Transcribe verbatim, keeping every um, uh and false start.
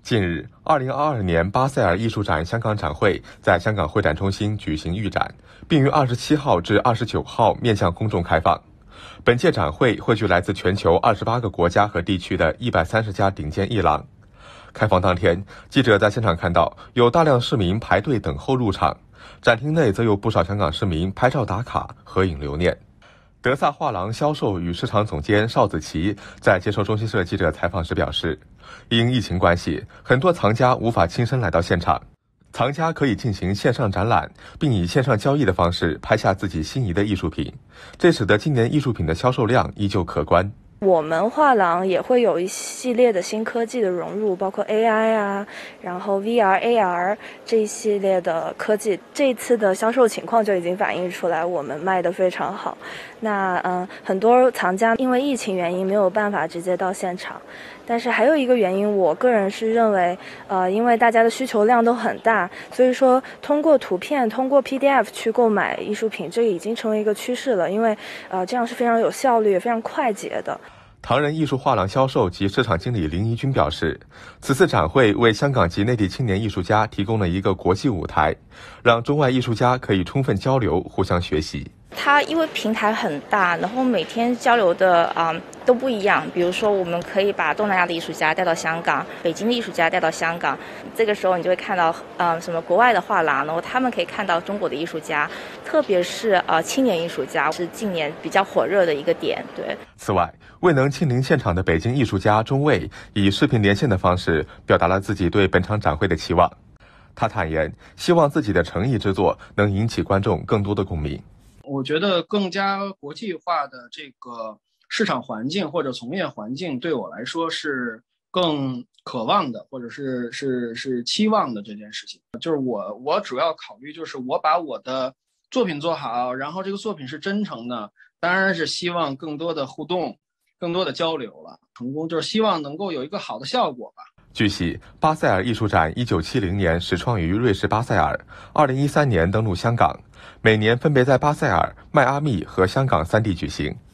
近日，二零二二年巴塞尔艺术展香港展会在香港会展中心举行预展，并于二十七号至二十九号面向公众开放。本届展会汇聚来自全球二十八个国家和地区的一百三十家顶尖艺廊。开放当天，记者在现场看到有大量市民排队等候入场，展厅内则有不少香港市民拍照打卡、合影留念。德萨画廊销售与市场总监邵子琪在接受中新社记者采访时表示，因疫情关系，很多藏家无法亲身来到现场，藏家可以进行线上展览，并以线上交易的方式拍下自己心仪的艺术品，这使得今年艺术品的销售量依旧可观。 我们画廊也会有一系列的新科技的融入，包括 A I 啊，然后 V R、A R 这一系列的科技。这一次的销售情况就已经反映出来，我们卖得非常好。那嗯，很多藏家因为疫情原因没有办法直接到现场，但是还有一个原因，我个人是认为，呃，因为大家的需求量都很大，所以说通过图片、通过 P D F 去购买艺术品，这个已经成为一个趋势了。因为呃，这样是非常有效率、也非常快捷的。 唐人艺术画廊销售及市场经理林怡君表示，此次展会为香港及内地青年艺术家提供了一个国际舞台，让中外艺术家可以充分交流、互相学习。 它因为平台很大，然后每天交流的啊、嗯、都不一样。比如说，我们可以把东南亚的艺术家带到香港，北京的艺术家带到香港，这个时候你就会看到呃什么国外的画廊，然后他们可以看到中国的艺术家，特别是呃青年艺术家是近年比较火热的一个点。对。 此外，未能亲临现场的北京艺术家钟卫以视频连线的方式表达了自己对本场展会的期望。他坦言，希望自己的诚意之作能引起观众更多的共鸣。 我觉得更加国际化的这个市场环境或者从业环境对我来说是更渴望的，或者是是是期望的这件事情。就是我我主要考虑就是我把我的作品做好，然后这个作品是真诚的，当然是希望更多的互动、更多的交流了。成功就是希望能够有一个好的效果吧。 据悉，巴塞尔艺术展一九七零年始创于瑞士巴塞尔，二零一三年登陆香港，每年分别在巴塞尔、迈阿密和香港三地举行。